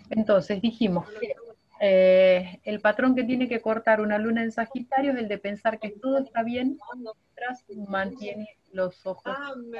Entonces dijimos que el patrón que tiene que cortar una luna en Sagitario es el de pensar que todo está bien mientras mantiene los ojos.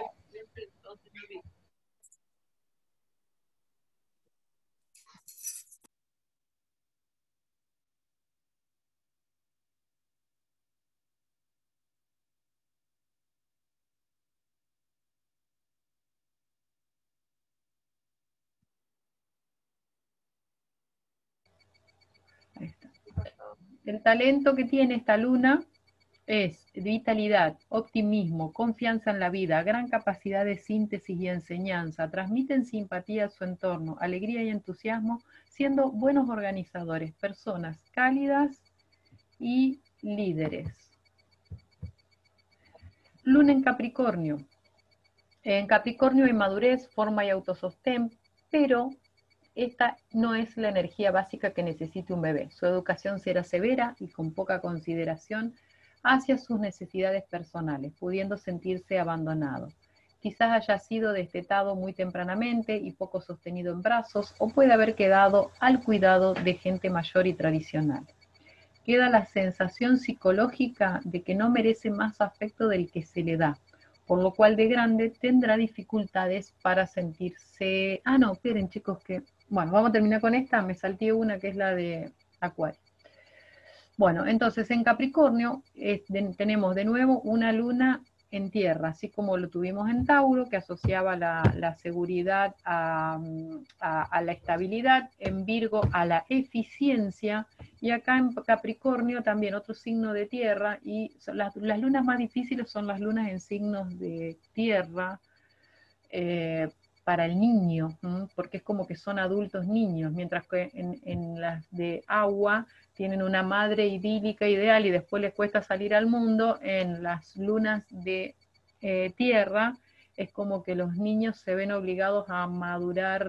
Ahí está. El talento que tiene esta luna es vitalidad, optimismo, confianza en la vida, gran capacidad de síntesis y enseñanza, transmiten simpatía a su entorno, alegría y entusiasmo, siendo buenos organizadores, personas cálidas y líderes. Luna en Capricornio. En Capricornio hay madurez, forma y autosostén, pero esta no es la energía básica que necesite un bebé. Su educación será severa y con poca consideración hacia sus necesidades personales, pudiendo sentirse abandonado. Quizás haya sido destetado muy tempranamente y poco sostenido en brazos, o puede haber quedado al cuidado de gente mayor y tradicional. Queda la sensación psicológica de que no merece más afecto del que se le da, por lo cual de grande tendrá dificultades para sentirse... Ah, no, esperen chicos que... Bueno, vamos a terminar con esta, me salté una que es la de Acuario. Bueno, entonces en Capricornio tenemos de nuevo una luna en tierra, así como lo tuvimos en Tauro, que asociaba la seguridad a la estabilidad, en Virgo a la eficiencia, y acá en Capricornio también otro signo de tierra, y las lunas más difíciles son las lunas en signos de tierra, eh, para el niño, porque es como que son adultos niños, mientras que en las de agua tienen una madre idílica, ideal, y después les cuesta salir al mundo. En las lunas de tierra es como que los niños se ven obligados a madurar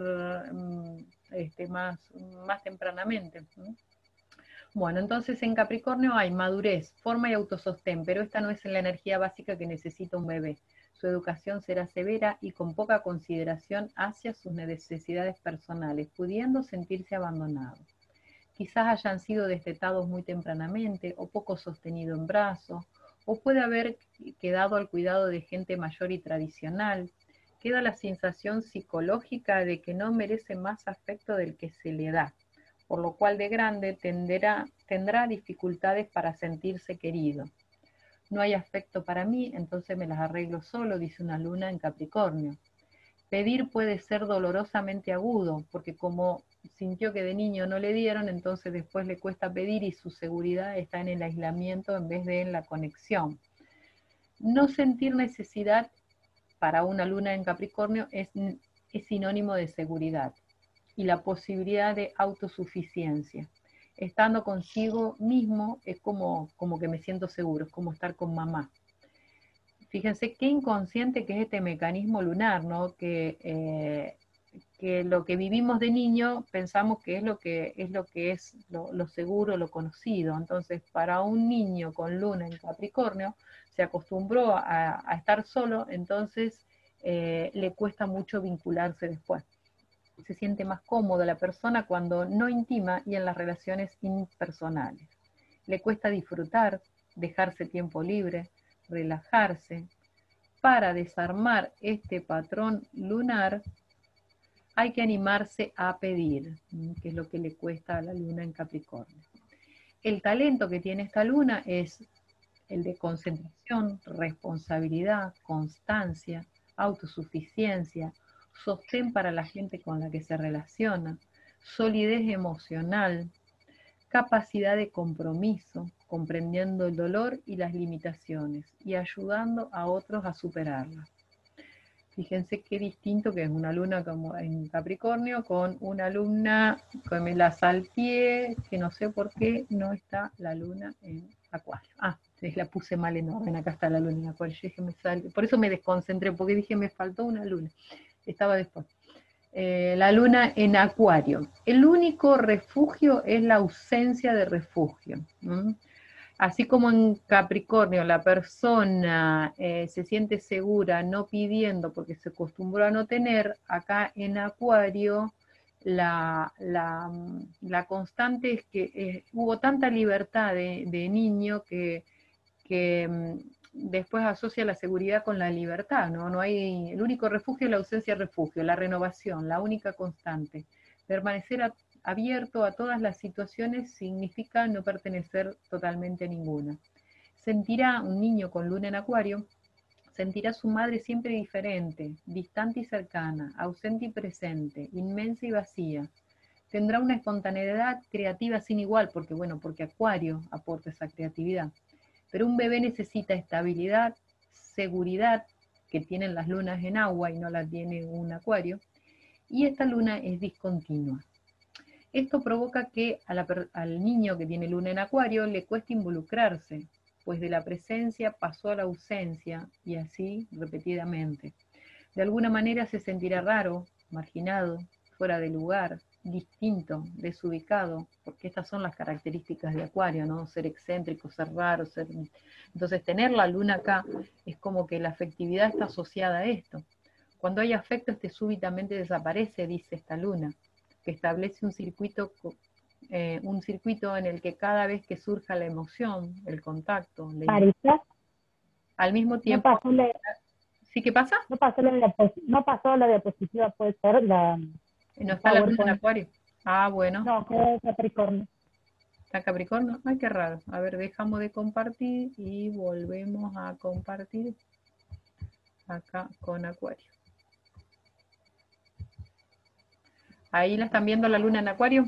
más tempranamente. Bueno, entonces en Capricornio hay madurez, forma y autosostén, pero esta no es la energía básica que necesita un bebé. Su educación será severa y con poca consideración hacia sus necesidades personales, pudiendo sentirse abandonado. Quizás hayan sido destetados muy tempranamente o poco sostenido en brazos, o puede haber quedado al cuidado de gente mayor y tradicional. Queda la sensación psicológica de que no merece más afecto del que se le da, por lo cual de grande tendrá dificultades para sentirse querido. No hay afecto para mí, entonces me las arreglo solo, dice una luna en Capricornio. Pedir puede ser dolorosamente agudo, porque como sintió que de niño no le dieron, entonces después le cuesta pedir y su seguridad está en el aislamiento en vez de en la conexión. No sentir necesidad para una luna en Capricornio es sinónimo de seguridad y la posibilidad de autosuficiencia. Estando consigo mismo es como que me siento seguro, es como estar con mamá. Fíjense qué inconsciente que es este mecanismo lunar, ¿no? Que lo que vivimos de niño pensamos que es lo seguro, lo conocido. Entonces, para un niño con luna en Capricornio, se acostumbró a estar solo, entonces le cuesta mucho vincularse después. Se siente más cómoda la persona cuando no intima y en las relaciones impersonales. Le cuesta disfrutar, dejarse tiempo libre, relajarse. Para desarmar este patrón lunar hay que animarse a pedir, que es lo que le cuesta a la luna en Capricornio. El talento que tiene esta luna es el de concentración, responsabilidad, constancia, autosuficiencia, sostén para la gente con la que se relaciona, solidez emocional, capacidad de compromiso, comprendiendo el dolor y las limitaciones y ayudando a otros a superarlas. Fíjense qué distinto que es una luna como en Capricornio con una luna que me la salteé, que no sé por qué no está la luna en Acuario. Ah, la puse mal en orden, acá está la luna en Acuario. Yo dije, por eso me desconcentré, porque dije, me faltó una luna. Estaba después. La luna en Acuario. El único refugio es la ausencia de refugio. Así como en Capricornio la persona se siente segura no pidiendo porque se acostumbró a no tener, acá en Acuario la constante es que hubo tanta libertad de niño que después asocia la seguridad con la libertad, ¿no? No hay, el único refugio es la ausencia de refugio, la renovación, la única constante. Permanecer abierto a todas las situaciones significa no pertenecer totalmente a ninguna. Sentirá un niño con luna en acuario, sentirá a su madre siempre diferente, distante y cercana, ausente y presente, inmensa y vacía. Tendrá una espontaneidad creativa sin igual, porque bueno, porque Acuario aporta esa creatividad. Pero un bebé necesita estabilidad, seguridad, que tienen las lunas en agua y no la tiene un Acuario, y esta luna es discontinua. Esto provoca que al niño que tiene luna en Acuario le cueste involucrarse, pues de la presencia pasó a la ausencia y así repetidamente. De alguna manera se sentirá raro, marginado, fuera de lugar, distinto, desubicado, porque estas son las características de Acuario, ¿no? Ser excéntrico, ser raro, ser... Entonces tener la luna acá es como que la afectividad está asociada a esto. Cuando hay afecto, este súbitamente desaparece, dice esta luna, que establece un circuito en el que cada vez que surja la emoción, el contacto, Marisa, al mismo no tiempo, pasó, ¿sí qué pasa? no pasó la diapositiva, puede ser ¿No el está la luna en PowerPoint. Acuario? Ah, bueno, No, quedó Capricornio. está Capricornio. Ay, qué raro. A ver, dejamos de compartir y volvemos a compartir acá con Acuario. Ahí la están viendo la luna en Acuario.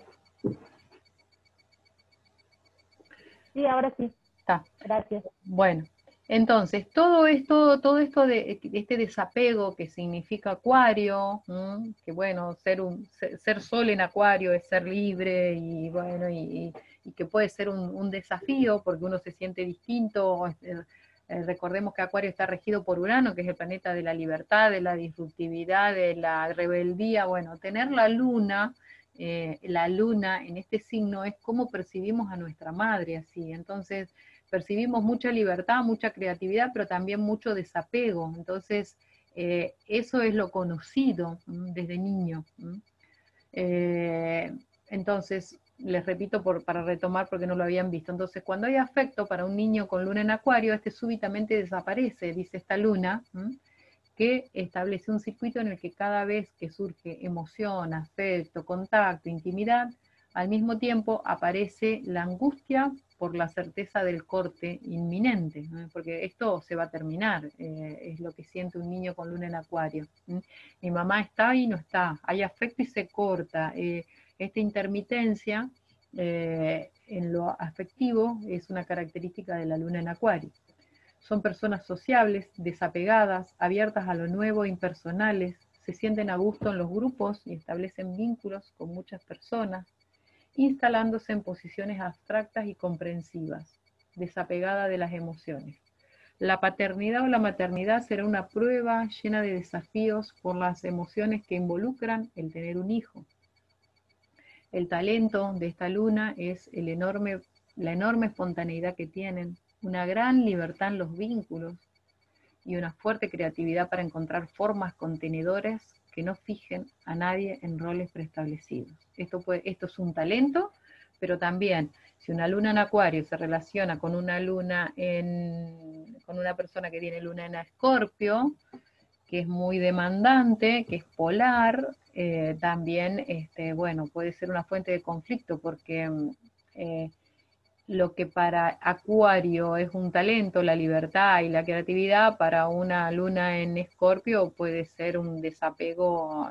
Sí, ahora sí. Está. Gracias. Bueno, entonces, todo esto de este desapego que significa Acuario, que bueno, ser sol en Acuario es ser libre y bueno, y que puede ser un desafío porque uno se siente distinto. Recordemos que Acuario está regido por Urano, que es el planeta de la libertad, de la disruptividad, de la rebeldía. Bueno, tener la luna en este signo es cómo percibimos a nuestra madre así. Entonces, percibimos mucha libertad, mucha creatividad, pero también mucho desapego. Entonces, eso es lo conocido desde niño. Entonces, les repito para retomar porque no lo habían visto. Entonces, cuando hay afecto para un niño con luna en Acuario, este súbitamente desaparece, dice esta luna, que establece un circuito en el que cada vez que surge emoción, afecto, contacto, intimidad, al mismo tiempo aparece la angustia por la certeza del corte inminente, ¿no? Porque esto se va a terminar, es lo que siente un niño con luna en Acuario. Mi mamá está y no está, hay afecto y se corta. Esta intermitencia en lo afectivo es una característica de la luna en Acuario. Son personas sociables, desapegadas, abiertas a lo nuevo, impersonales, se sienten a gusto en los grupos y establecen vínculos con muchas personas, instalándose en posiciones abstractas y comprensivas, desapegada de las emociones. La paternidad o la maternidad será una prueba llena de desafíos por las emociones que involucran el tener un hijo. El talento de esta luna es la enorme espontaneidad que tienen, una gran libertad en los vínculos y una fuerte creatividad para encontrar formas contenedores que no fijen a nadie en roles preestablecidos. Esto es un talento, pero también si una luna en Acuario se relaciona con una con una persona que tiene luna en Escorpio, que es muy demandante, que es polar, también, bueno, puede ser una fuente de conflicto porque lo que para Acuario es un talento, la libertad y la creatividad, para una luna en Escorpio puede ser un desapego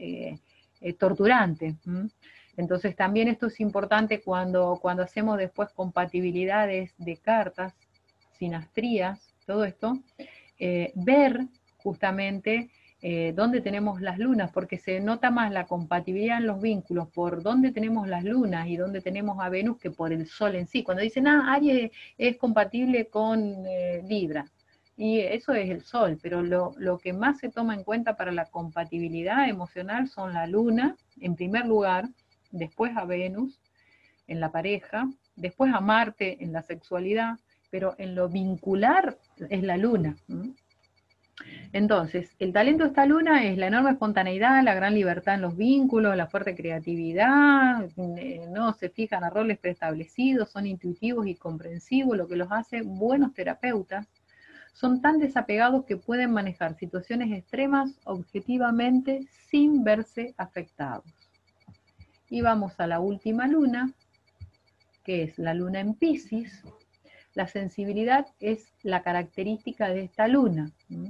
torturante. Entonces también esto es importante cuando hacemos después compatibilidades de cartas, sinastrías, todo esto, ver justamente dónde tenemos las lunas, porque se nota más la compatibilidad en los vínculos por dónde tenemos las lunas y dónde tenemos a Venus que por el Sol en sí. Cuando dicen, Aries es compatible con Libra, y eso es el Sol, pero lo que más se toma en cuenta para la compatibilidad emocional son la luna, en primer lugar, después a Venus en la pareja, después a Marte en la sexualidad, pero en lo vincular es la luna. Entonces, el talento de esta luna es la enorme espontaneidad, la gran libertad en los vínculos, la fuerte creatividad, no se fijan a roles preestablecidos, son intuitivos y comprensivos, lo que los hace buenos terapeutas. Son tan desapegados que pueden manejar situaciones extremas objetivamente sin verse afectados. Y vamos a la última luna, que es la luna en Piscis. La sensibilidad es la característica de esta luna.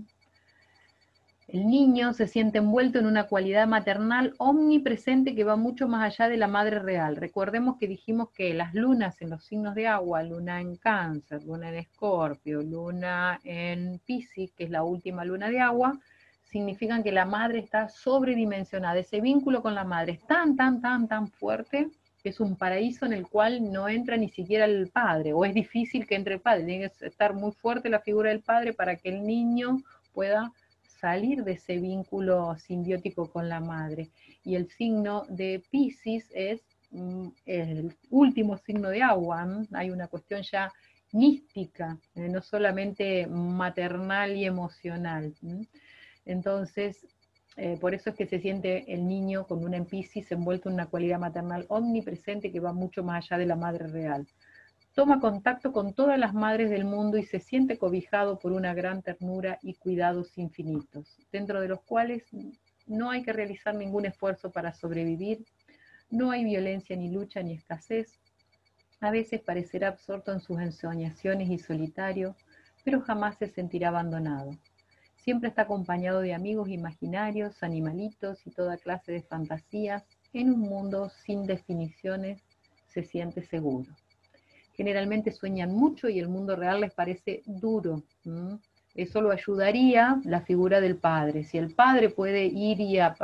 El niño se siente envuelto en una cualidad maternal omnipresente que va mucho más allá de la madre real. Recordemos que dijimos que las lunas en los signos de agua, luna en Cáncer, luna en Escorpio, luna en Piscis, que es la última luna de agua, significan que la madre está sobredimensionada. Ese vínculo con la madre es tan fuerte que es un paraíso en el cual no entra ni siquiera el padre, o es difícil que entre el padre. Tiene que estar muy fuerte la figura del padre para que el niño pueda salir de ese vínculo simbiótico con la madre. Y el signo de Piscis es el último signo de agua. Hay una cuestión ya mística, no solamente maternal y emocional. Entonces, por eso es que se siente el niño con una en Piscis envuelto en una cualidad maternal omnipresente que va mucho más allá de la madre real. Toma contacto con todas las madres del mundo y se siente cobijado por una gran ternura y cuidados infinitos, dentro de los cuales no hay que realizar ningún esfuerzo para sobrevivir, no hay violencia ni lucha ni escasez. A veces parecerá absorto en sus ensoñaciones y solitario, pero jamás se sentirá abandonado. Siempre está acompañado de amigos imaginarios, animalitos y toda clase de fantasías. En un mundo sin definiciones se siente seguro. Generalmente sueñan mucho y el mundo real les parece duro. Eso lo ayudaría la figura del padre. Si el padre puede ir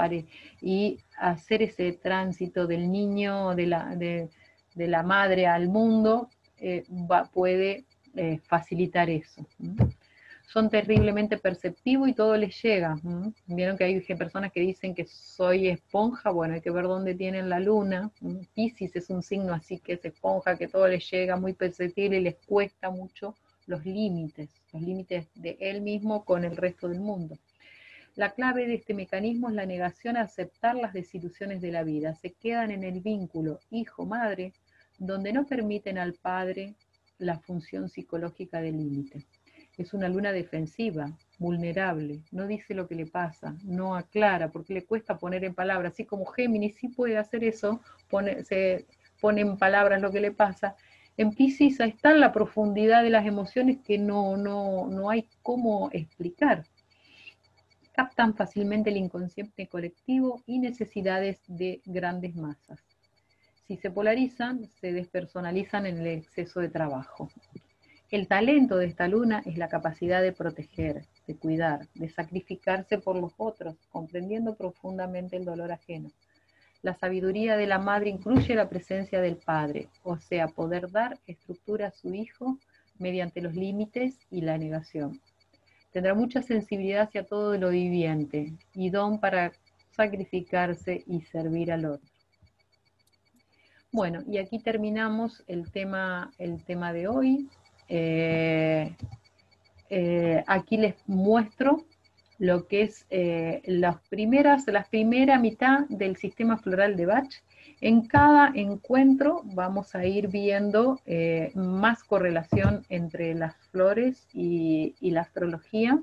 y hacer ese tránsito del niño, de la madre al mundo, puede facilitar eso. Son terriblemente perceptivos y todo les llega. Vieron que hay personas que dicen que soy esponja, bueno, hay que ver dónde tienen la luna. Piscis es un signo así que es esponja, que todo les llega, muy perceptible y les cuesta mucho los límites de él mismo con el resto del mundo. La clave de este mecanismo es la negación a aceptar las desilusiones de la vida. Se quedan en el vínculo hijo-madre, donde no permiten al padre la función psicológica del límite. Es una luna defensiva, vulnerable, no dice lo que le pasa, no aclara, porque le cuesta poner en palabras, así como Géminis sí puede hacer eso, se pone en palabras lo que le pasa. En Piscis está la profundidad de las emociones que no hay cómo explicar. Captan fácilmente el inconsciente colectivo y necesidades de grandes masas. Si se polarizan, se despersonalizan en el exceso de trabajo. El talento de esta luna es la capacidad de proteger, de cuidar, de sacrificarse por los otros, comprendiendo profundamente el dolor ajeno. La sabiduría de la madre incluye la presencia del padre, o sea, poder dar estructura a su hijo mediante los límites y la negación. Tendrá mucha sensibilidad hacia todo lo viviente y don para sacrificarse y servir al otro. Bueno, y aquí terminamos el tema de hoy. Aquí les muestro lo que es la primera mitad del sistema floral de Bach. En cada encuentro vamos a ir viendo más correlación entre las flores y la astrología.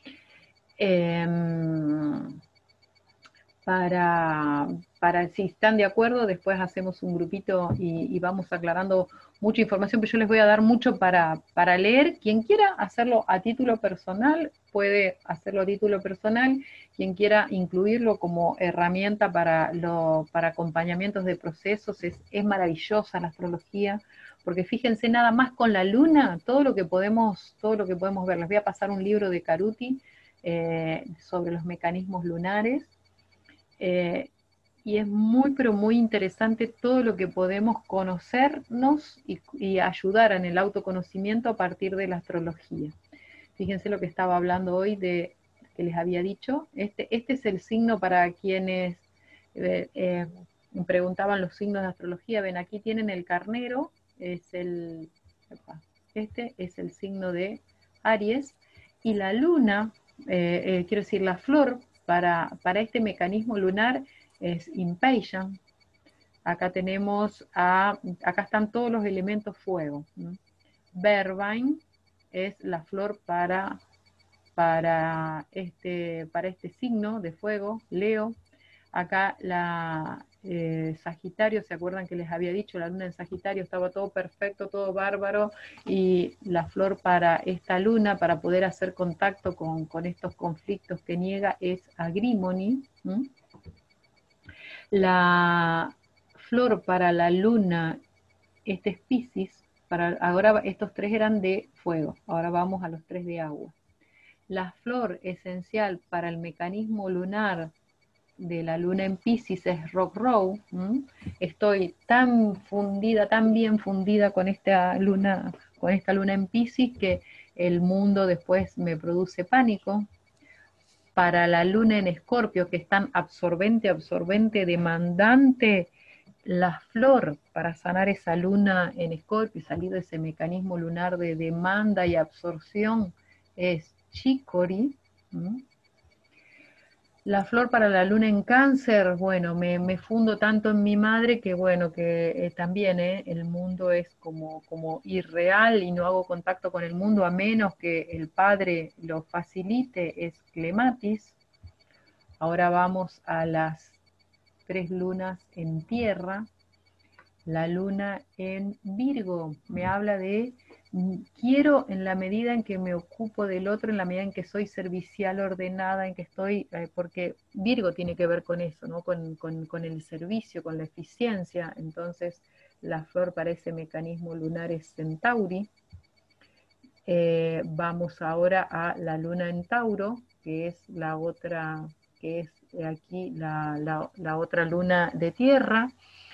Para si están de acuerdo, después hacemos un grupito y vamos aclarando mucha información, pero yo les voy a dar mucho para leer. Quien quiera hacerlo a título personal, puede hacerlo a título personal. Quien quiera incluirlo como herramienta para acompañamientos de procesos, es maravillosa la astrología, porque fíjense nada más con la luna, todo lo que podemos ver. Les voy a pasar un libro de Caruti sobre los mecanismos lunares. Y es muy, pero muy interesante todo lo que podemos conocernos y ayudar en el autoconocimiento a partir de la astrología. Fíjense lo que estaba hablando hoy que les había dicho. Este es el signo para quienes preguntaban los signos de astrología. Ven, aquí tienen el carnero, este es el signo de Aries, y la luna quiero decir, la flor para este mecanismo lunar es impatient. Acá tenemos, acá están todos los elementos fuego. Verbine es la flor para este signo de fuego, Leo. Acá Sagitario, ¿se acuerdan que les había dicho? La luna en Sagitario estaba todo perfecto, todo bárbaro, y la flor para esta luna, para poder hacer contacto con estos conflictos que niega, es Agrimony. La flor para la luna, este es Piscis. Ahora estos tres eran de fuego, ahora vamos a los tres de agua. La flor esencial para el mecanismo lunar de la luna en Piscis es Rock Row. Estoy tan fundida, tan bien fundida con esta luna en Piscis, que el mundo después me produce pánico. Para la luna en Escorpio, que es tan absorbente, demandante, la flor para sanar esa luna en Escorpio y salir de ese mecanismo lunar de demanda y absorción es Chicory. La flor para la luna en Cáncer, bueno, me fundo tanto en mi madre que bueno, que también el mundo es como irreal y no hago contacto con el mundo a menos que el padre lo facilite, es Clematis. Ahora vamos a las tres lunas en tierra. La luna en Virgo me habla de quiero en la medida en que me ocupo del otro, en la medida en que soy servicial, ordenada, en que estoy, porque Virgo tiene que ver con eso, ¿no? Con el servicio, con la eficiencia. Entonces la flor para ese mecanismo lunar es Centauri. Vamos ahora a la luna en Tauro, que es la otra, que es aquí la otra luna de tierra.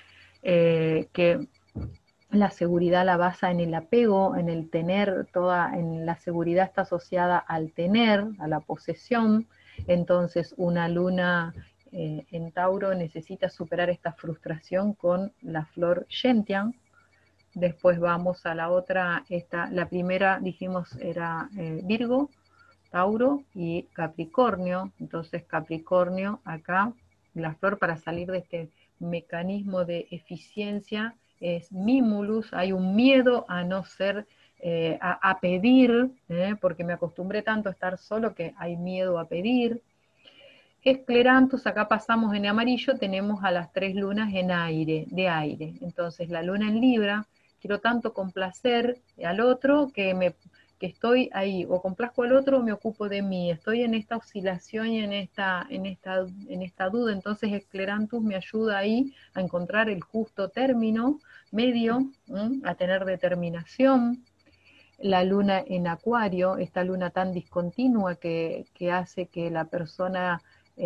Que la seguridad la basa en el apego, en el tener, en la seguridad está asociada al tener, a la posesión. Entonces una luna en Tauro necesita superar esta frustración con la flor Gentian. Después vamos a la otra, la primera dijimos era Virgo, Tauro y Capricornio. Entonces Capricornio acá, la flor para salir de este mecanismo de eficiencia es Mimulus. Hay un miedo a no ser, a pedir, porque me acostumbré tanto a estar solo que hay miedo a pedir. Esclerantus, acá pasamos en amarillo, tenemos a las tres lunas en aire, de aire. Entonces la luna en Libra, quiero tanto complacer al otro que estoy ahí, o complazco al otro o me ocupo de mí, estoy en esta oscilación y en esta duda. Entonces Esclerantus me ayuda ahí a encontrar el justo término medio, a tener determinación. La luna en Acuario, esta luna tan discontinua que hace que la persona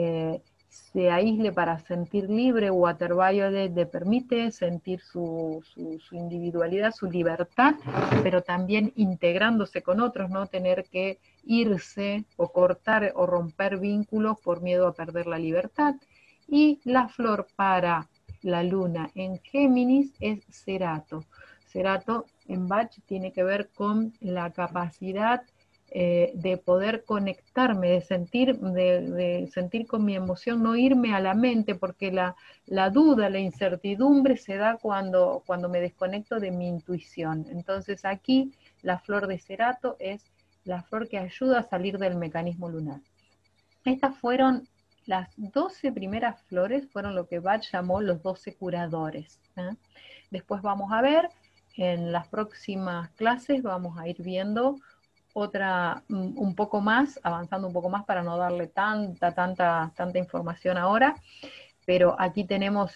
se aísle para sentir libre. Waterviolet le permite sentir su individualidad, su libertad, pero también integrándose con otros, no tener que irse o cortar o romper vínculos por miedo a perder la libertad. Y la flor para la luna en Géminis es Cerato. Cerato en Bach tiene que ver con la capacidad de poder conectarme, de sentir con mi emoción, no irme a la mente, porque la duda, la incertidumbre se da cuando me desconecto de mi intuición. Entonces aquí la flor de Cerato es la flor que ayuda a salir del mecanismo lunar. Estas fueron las 12 primeras flores, fueron lo que Bach llamó los 12 curadores. Después vamos a ver, en las próximas clases vamos a ir viendo un poco más, avanzando un poco más para no darle tanta información ahora, pero aquí tenemos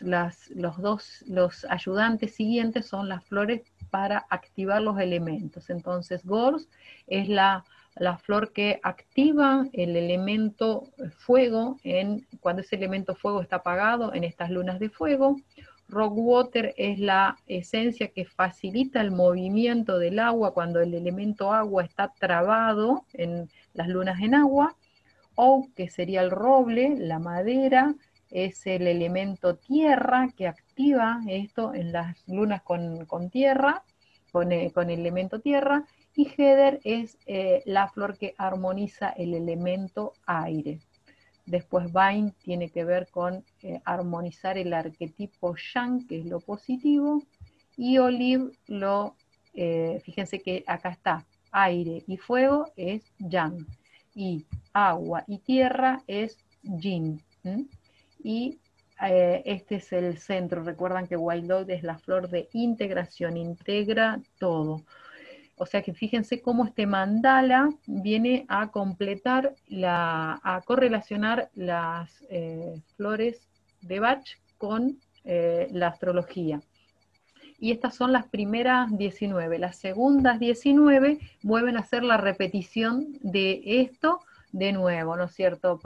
los ayudantes siguientes, son las flores para activar los elementos. Entonces Gors es la flor que activa el elemento fuego cuando ese elemento fuego está apagado en estas lunas de fuego. Rockwater es la esencia que facilita el movimiento del agua cuando el elemento agua está trabado en las lunas en agua. Oak, que sería el roble, la madera, es el elemento tierra que activa esto en las lunas con tierra, con el elemento tierra. Y Heather es la flor que armoniza el elemento aire. Después Vine tiene que ver con armonizar el arquetipo Yang, que es lo positivo, y Olive fíjense que acá está, aire y fuego es Yang, y agua y tierra es Yin. Y este es el centro, recuerdan que White Dog es la flor de integración, integra todo. O sea que fíjense cómo este mandala viene a completar, a correlacionar las flores de Bach con la astrología. Y estas son las primeras 19. Las segundas 19 vuelven a hacer la repetición de esto de nuevo, ¿no es cierto?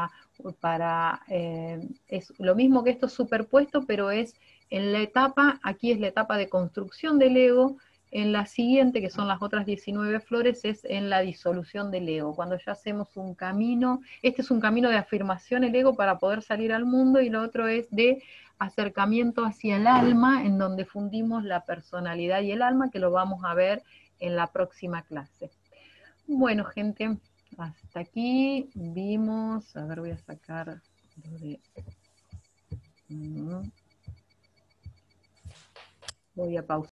Es lo mismo que esto superpuesto, pero es en la etapa, aquí es la etapa de construcción del ego. En la siguiente, que son las otras 19 flores, es en la disolución del ego, cuando ya hacemos un camino. Este es un camino de afirmación el ego para poder salir al mundo, y lo otro es de acercamiento hacia el alma, en donde fundimos la personalidad y el alma, que lo vamos a ver en la próxima clase. Bueno, gente, hasta aquí vimos, a ver, voy a sacar lo de... Voy a pausar.